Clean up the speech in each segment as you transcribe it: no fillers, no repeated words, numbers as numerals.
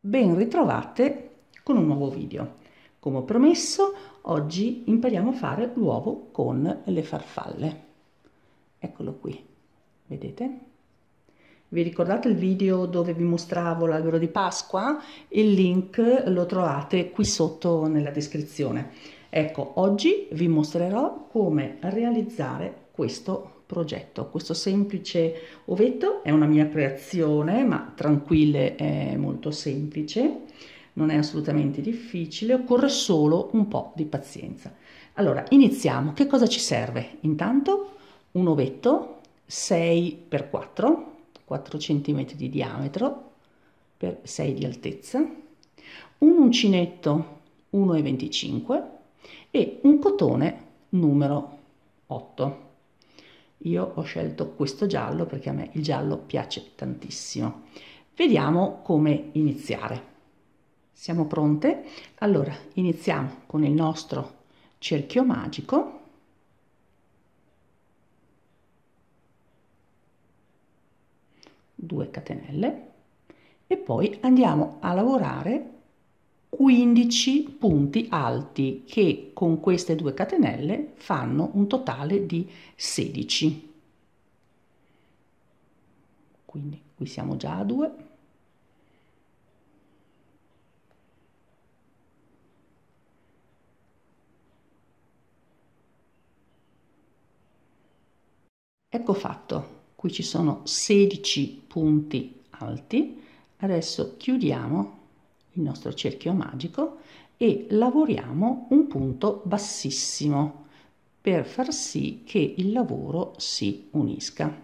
Ben ritrovate con un nuovo video. Come ho promesso, oggi impariamo a fare l'uovo con le farfalle. Eccolo qui, vedete? Vi ricordate il video dove vi mostravo l'albero di Pasqua? Il link lo trovate qui sotto nella descrizione. Ecco, oggi vi mostrerò come realizzare questo progetto. Questo semplice ovetto è una mia creazione, ma tranquille, è molto semplice, non è assolutamente difficile, occorre solo un po' di pazienza. Allora, iniziamo. Che cosa ci serve? Intanto un ovetto 6x4, 4 cm di diametro per 6 di altezza, un uncinetto 1,25 e un cotone numero 8. Io ho scelto questo giallo perché a me il giallo piace tantissimo. Vediamo come iniziare. Siamo pronte? Allora, iniziamo con il nostro cerchio magico. Due catenelle e poi andiamo a lavorare 15 punti alti che con queste 2 catenelle fanno un totale di 16. Quindi qui siamo già a 2. Ecco fatto, qui ci sono 16 punti alti. Adesso chiudiamo il nostro cerchio magico e lavoriamo un punto bassissimo per far sì che il lavoro si unisca.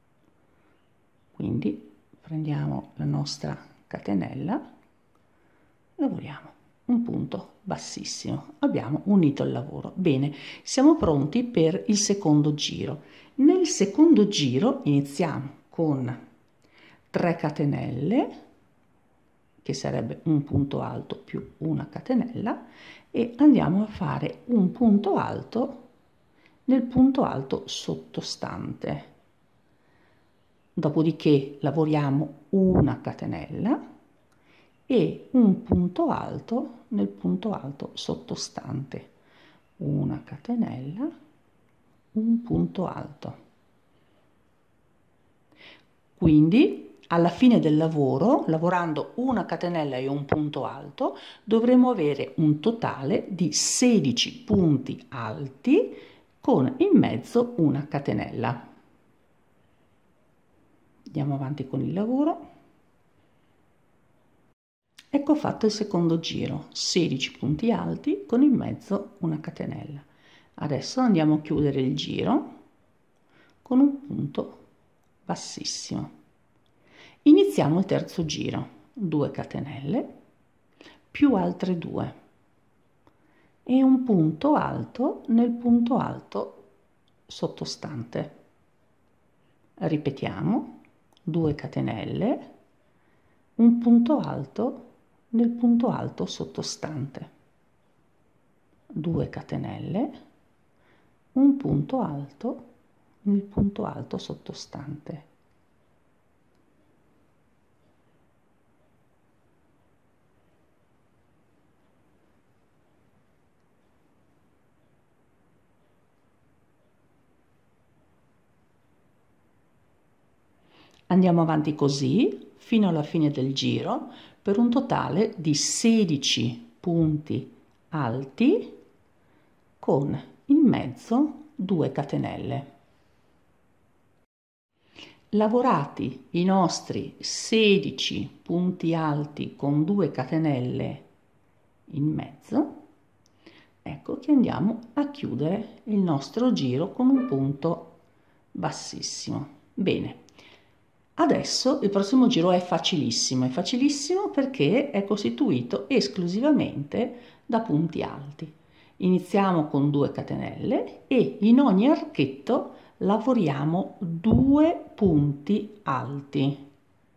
Quindi prendiamo la nostra catenella, lavoriamo un punto bassissimo, abbiamo unito il lavoro. Bene, siamo pronti per il secondo giro. Nel secondo giro iniziamo con 3 catenelle, che sarebbe un punto alto più una catenella, e andiamo a fare un punto alto nel punto alto sottostante. Dopodiché lavoriamo una catenella e un punto alto nel punto alto sottostante. Una catenella, un punto alto. Quindi alla fine del lavoro, lavorando una catenella e un punto alto, dovremo avere un totale di 16 punti alti con in mezzo una catenella. Andiamo avanti con il lavoro. Ecco fatto il secondo giro, 16 punti alti con in mezzo una catenella. Adesso andiamo a chiudere il giro con un punto bassissimo. Iniziamo il terzo giro, 2 catenelle più altre 2 e un punto alto nel punto alto sottostante. Ripetiamo, 2 catenelle, un punto alto nel punto alto sottostante, 2 catenelle, un punto alto nel punto alto sottostante. Andiamo avanti così fino alla fine del giro per un totale di 16 punti alti con in mezzo 2 catenelle. Lavorati i nostri 16 punti alti con 2 catenelle in mezzo, ecco che andiamo a chiudere il nostro giro con un punto bassissimo. Bene. Adesso il prossimo giro è facilissimo perché è costituito esclusivamente da punti alti. Iniziamo con 2 catenelle e in ogni archetto lavoriamo 2 punti alti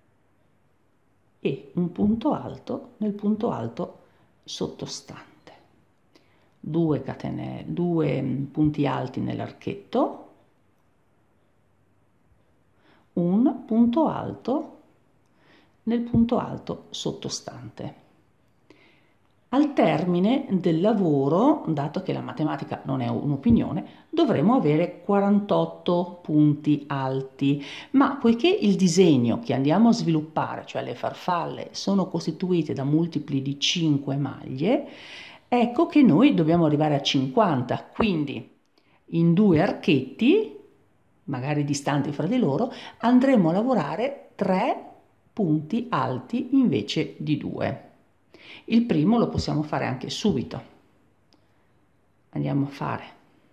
e un punto alto nel punto alto sottostante. 2 catenelle, 2 punti alti nell'archetto, un punto alto nel punto alto sottostante. Al termine del lavoro, dato che la matematica non è un'opinione, dovremo avere 48 punti alti, ma poiché il disegno che andiamo a sviluppare, cioè le farfalle, sono costituite da multipli di 5 maglie, ecco che noi dobbiamo arrivare a 50, quindi in 2 archetti, magari distanti fra di loro, andremo a lavorare 3 punti alti invece di 2. Il primo lo possiamo fare anche subito. Andiamo a fare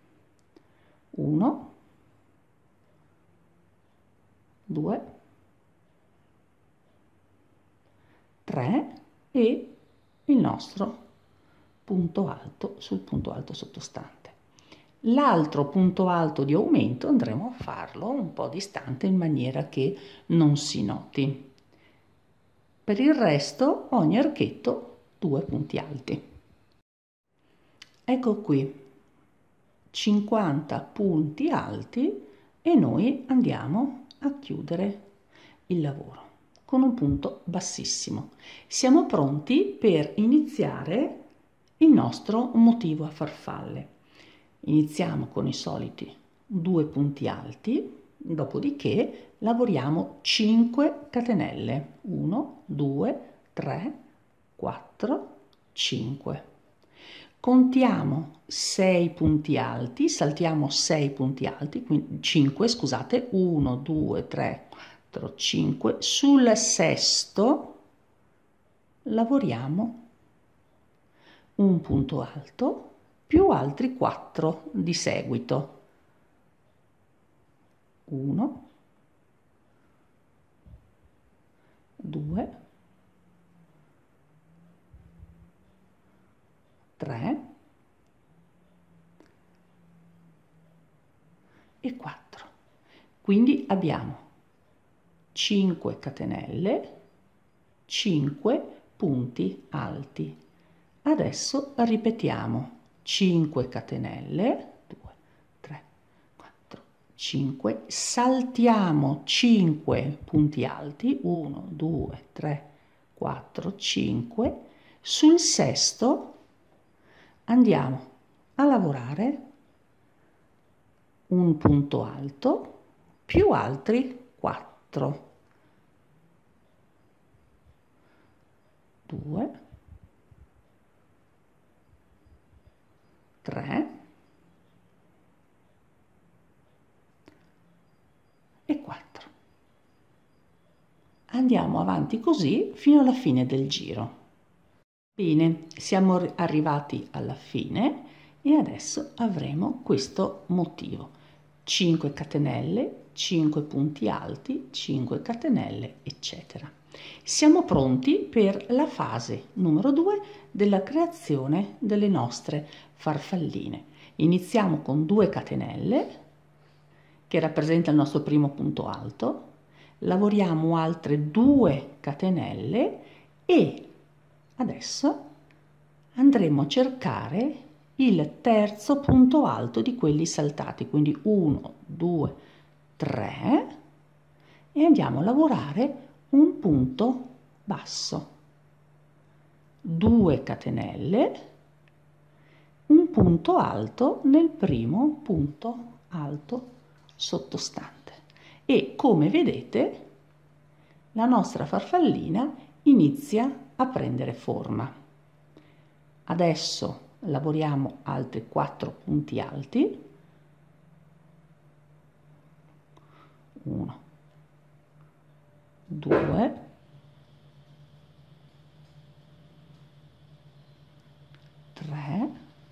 1, 2, 3 e il nostro punto alto sul punto alto sottostante. L'altro punto alto di aumento andremo a farlo un po' distante in maniera che non si noti. Per il resto ogni archetto 2 punti alti. Ecco qui 50 punti alti e noi andiamo a chiudere il lavoro con un punto bassissimo. Siamo pronti per iniziare il nostro motivo a farfalle. Iniziamo con i soliti 2 punti alti, dopodiché lavoriamo 5 catenelle. 1, 2, 3, 4, 5. Contiamo 6 punti alti, saltiamo 6 punti alti, quindi 5, scusate, 1, 2, 3, 4, 5. Sul sesto lavoriamo un punto alto più altri 4 di seguito. 1, 2, 3 e 4. Quindi abbiamo 5 catenelle, 5 punti alti. Adesso ripetiamo 5 catenelle, 2, 3, 4, 5, saltiamo 5 punti alti, 1, 2, 3, 4, 5, sul sesto andiamo a lavorare un punto alto più altri 4, 2, 3 e 4. Andiamo avanti così fino alla fine del giro. Bene, siamo arrivati alla fine e adesso avremo questo motivo. 5 catenelle, 5 punti alti, 5 catenelle, eccetera. Siamo pronti per la fase numero 2 della creazione delle nostre farfalline. Iniziamo con 2 catenelle che rappresenta il nostro primo punto alto, lavoriamo altre 2 catenelle e adesso andremo a cercare il terzo punto alto di quelli saltati, quindi 1, 2, 3 e andiamo a lavorare un punto basso, 2 catenelle, un punto alto nel primo punto alto sottostante e come vedete la nostra farfallina inizia a prendere forma. Adesso lavoriamo altri 4 punti alti, 1, 2, 3,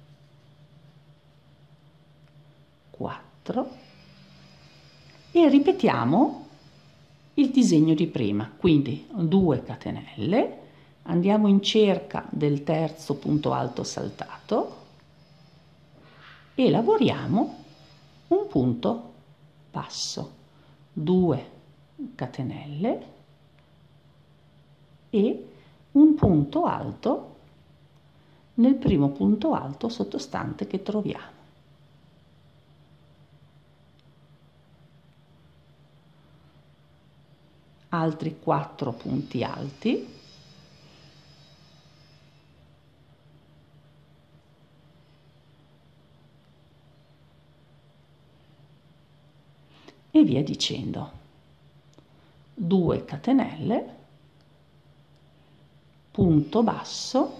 4 e ripetiamo il disegno di prima, quindi 2 catenelle, andiamo in cerca del terzo punto alto saltato e lavoriamo un punto basso, 2 catenelle e un punto alto nel primo punto alto sottostante che troviamo. altri 4 punti alti, e via dicendo. 2 catenelle, punto basso,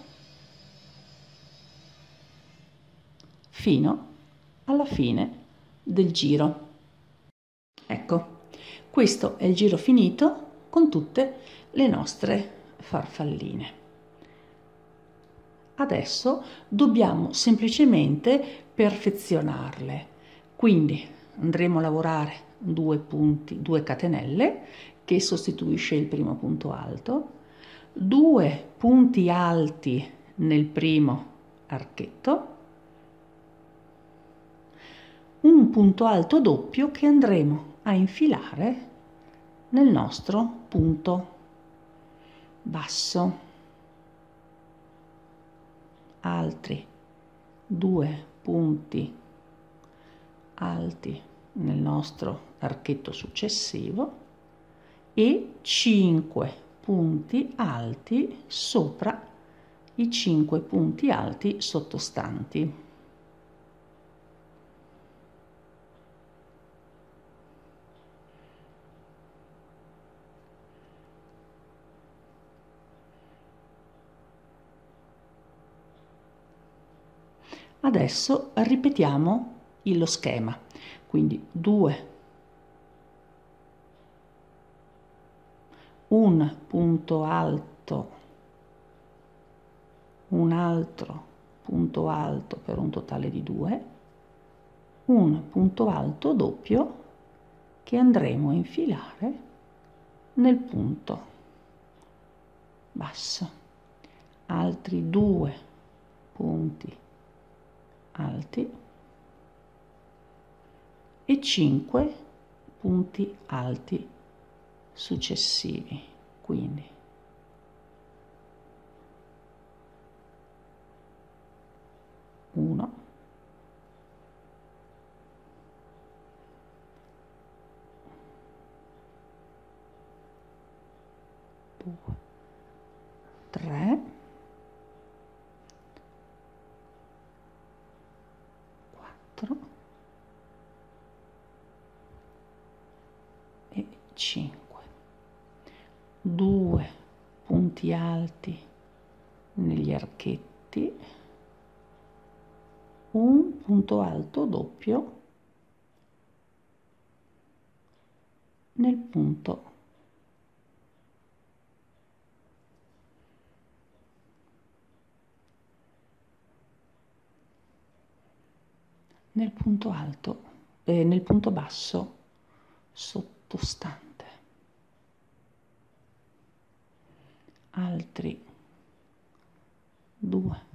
fino alla fine del giro. Ecco, questo è il giro finito con tutte le nostre farfalline. Adesso dobbiamo semplicemente perfezionarle, quindi andremo a lavorare 2 punti, 2 catenelle che sostituisce il primo punto alto, 2 punti alti nel primo archetto, un punto alto doppio che andremo a infilare nel nostro punto basso, altri 2 punti alti nel nostro archetto successivo e 5 punti alti sopra i 5 punti alti sottostanti. Adesso ripetiamo lo schema, quindi 2, un punto alto, un altro punto alto per un totale di 2, un punto alto doppio che andremo a infilare nel punto basso, altri 2 punti alti e 5 punti alti successivi, quindi 1, 2, 3, 4 e 5, 2 punti alti negli archetti, un punto alto doppio nel punto alto nel punto basso sottostante, altri 2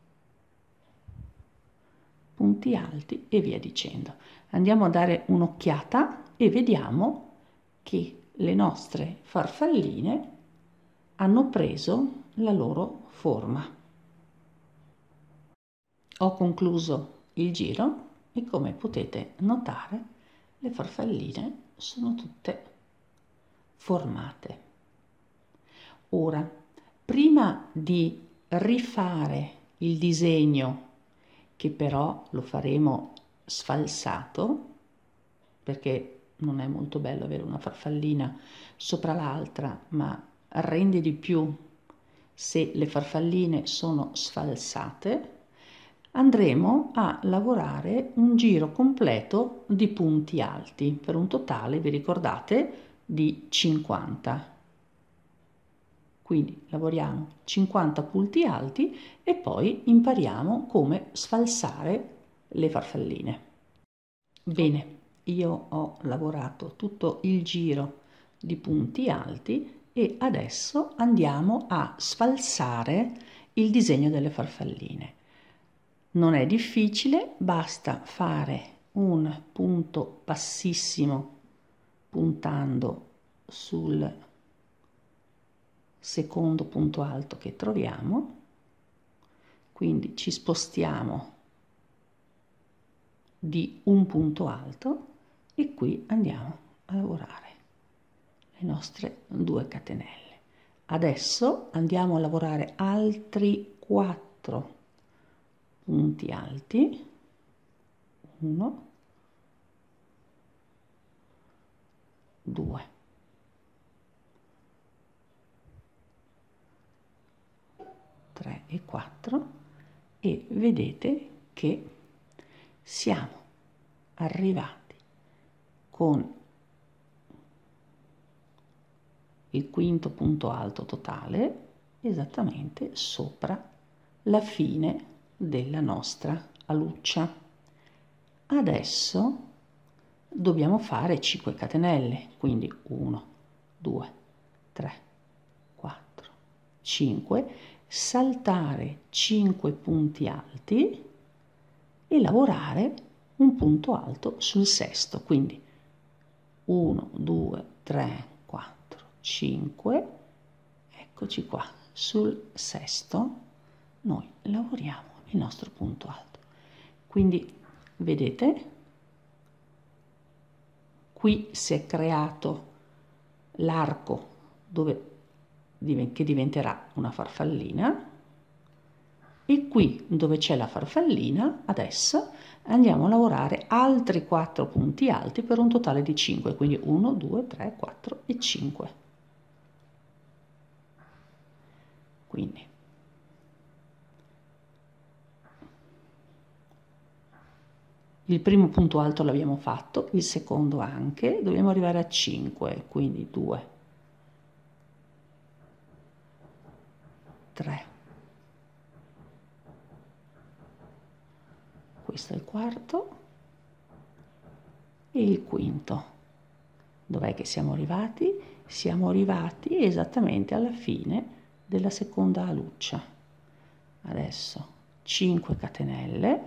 punti alti e via dicendo. Andiamo a dare un'occhiata e vediamo che le nostre farfalline hanno preso la loro forma. Ho concluso il giro e come potete notare le farfalline sono tutte formate. Ora, prima di rifare il disegno, che però lo faremo sfalsato, perché non è molto bello avere una farfallina sopra l'altra, ma rende di più se le farfalline sono sfalsate, andremo a lavorare un giro completo di punti alti per un totale, vi ricordate, di 50. Quindi lavoriamo 50 punti alti e poi impariamo come sfalsare le farfalline. Bene, io ho lavorato tutto il giro di punti alti e adesso andiamo a sfalsare il disegno delle farfalline. Non è difficile, basta fare un punto bassissimo puntando sul secondo punto alto che troviamo, quindi ci spostiamo di un punto alto e qui andiamo a lavorare nostre 2 catenelle. Adesso andiamo a lavorare altri 4 punti alti, 1, 2, 3 e 4, e vedete che siamo arrivati con il quinto punto alto totale esattamente sopra la fine della nostra aluccia. Adesso dobbiamo fare 5 catenelle, quindi 1, 2, 3, 4, 5, saltare 5 punti alti e lavorare un punto alto sul sesto, quindi 1, 2, 3, 4, 5, eccoci qua, sul sesto noi lavoriamo il nostro punto alto. Quindi vedete, qui si è creato l'arco che diventerà una farfallina, e qui dove c'è la farfallina adesso andiamo a lavorare altri 4 punti alti per un totale di 5, quindi 1, 2, 3, 4 e 5. Quindi il primo punto alto l'abbiamo fatto, il secondo anche, dobbiamo arrivare a 5, quindi 2, 3, questo è il quarto e il quinto. Dov'è che siamo arrivati? Siamo arrivati esattamente alla fine della seconda aluccia. Adesso 5 catenelle,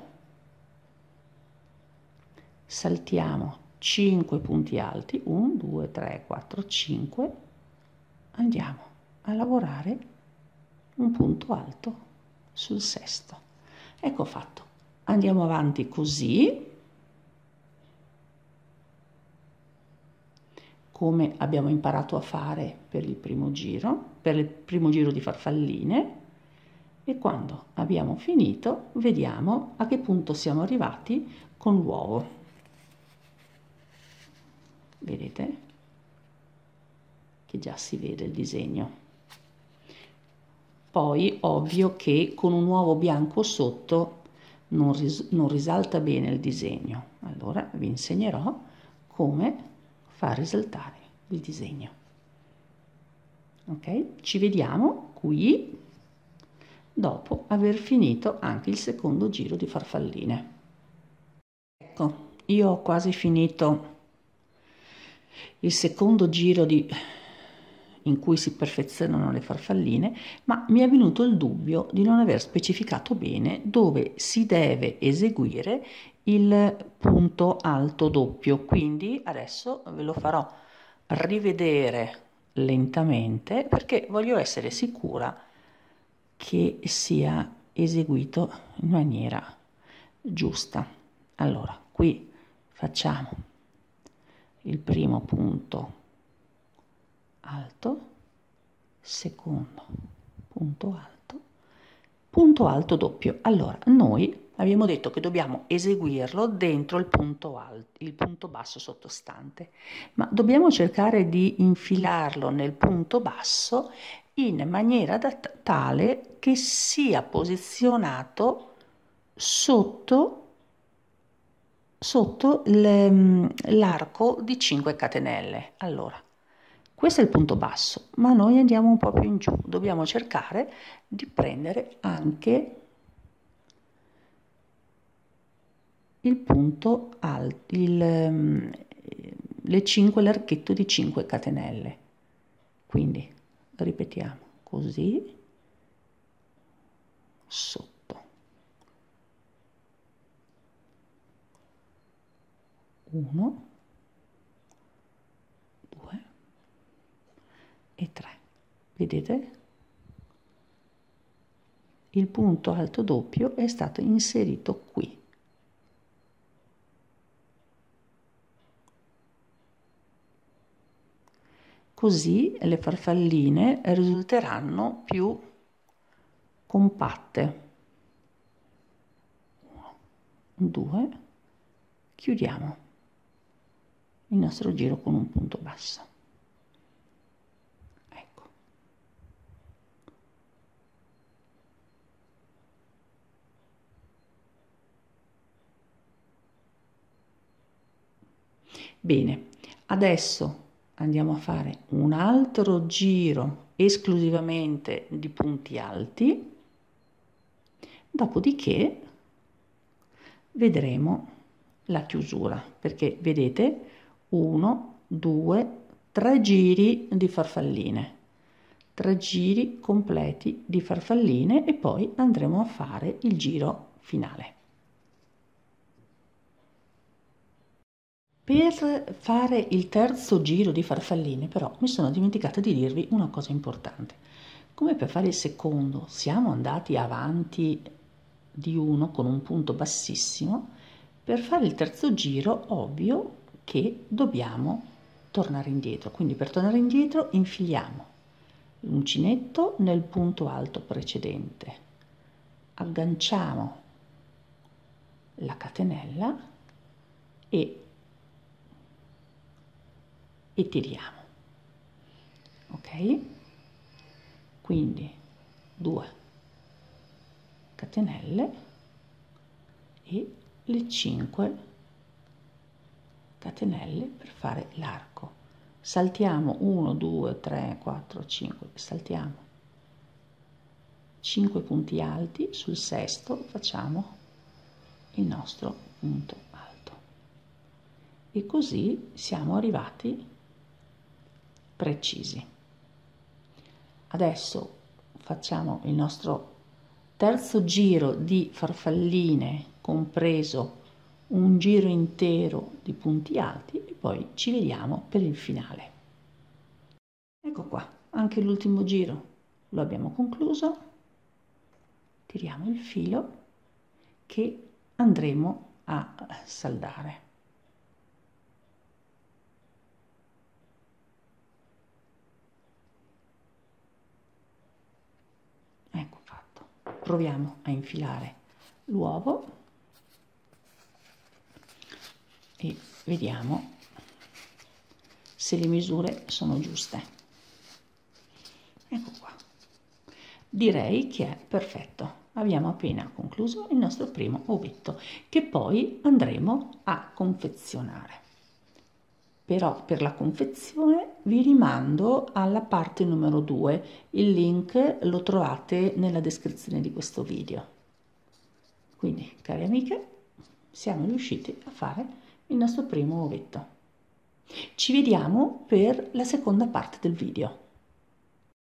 saltiamo 5 punti alti, 1, 2, 3, 4, 5, andiamo a lavorare un punto alto sul sesto. Ecco fatto. Andiamo avanti così, come abbiamo imparato a fare per il primo giro di farfalline, e quando abbiamo finito vediamo a che punto siamo arrivati con l'uovo. Vedete che già si vede il disegno. Poi ovvio che con un uovo bianco sotto non risalta bene il disegno, allora vi insegnerò come far risaltare il disegno. Ok? Ci vediamo qui dopo aver finito anche il secondo giro di farfalline. Ecco, io ho quasi finito il secondo giro in cui si perfezionano le farfalline, ma mi è venuto il dubbio di non aver specificato bene dove si deve eseguire il punto alto doppio, quindi adesso ve lo farò rivedere lentamente perché voglio essere sicura che sia eseguito in maniera giusta. Allora, qui facciamo il primo punto alto, secondo punto alto doppio. Allora, noi abbiamo detto che dobbiamo eseguirlo dentro il punto alto, il punto basso sottostante, ma dobbiamo cercare di infilarlo nel punto basso in maniera tale che sia posizionato sotto l'arco di 5 catenelle. Allora, questo è il punto basso, ma noi andiamo un po' più in giù, dobbiamo cercare di prendere anche il punto alto, l'archetto di 5 catenelle. Quindi ripetiamo così, sotto. 1, 2 e 3. Vedete? Il punto alto doppio è stato inserito qui. così le farfalline risulteranno più compatte. 1, 2, chiudiamo il nostro giro con un punto basso. Ecco. Bene, adesso andiamo a fare un altro giro esclusivamente di punti alti, dopodiché vedremo la chiusura, perché vedete 1, 2, 3 giri di farfalline, 3 giri completi di farfalline e poi andremo a fare il giro finale. Per fare il terzo giro di farfalline però mi sono dimenticata di dirvi una cosa importante. Come per fare il secondo siamo andati avanti di 1 con un punto bassissimo, per fare il terzo giro ovvio che dobbiamo tornare indietro. Quindi per tornare indietro infiliamo l'uncinetto nel punto alto precedente, agganciamo la catenella e tiriamo, ok? Quindi 2 catenelle e le 5 catenelle per fare l'arco. Saltiamo 1, 2, 3, 4, 5, saltiamo 5 punti alti, sul sesto facciamo il nostro punto alto e così siamo arrivati precisi. Adesso facciamo il nostro terzo giro di farfalline, compreso un giro intero di punti alti, e poi ci vediamo per il finale. Ecco qua, anche l'ultimo giro lo abbiamo concluso. Tiriamo il filo che andremo a saldare. Ecco fatto. Proviamo a infilare l'uovo e vediamo se le misure sono giuste. Ecco qua. Direi che è perfetto. Abbiamo appena concluso il nostro primo ovetto che poi andremo a confezionare. Però per la confezione vi rimando alla parte numero 2, il link lo trovate nella descrizione di questo video. Quindi, cari amiche, siamo riusciti a fare il nostro primo ovetto. Ci vediamo per la seconda parte del video.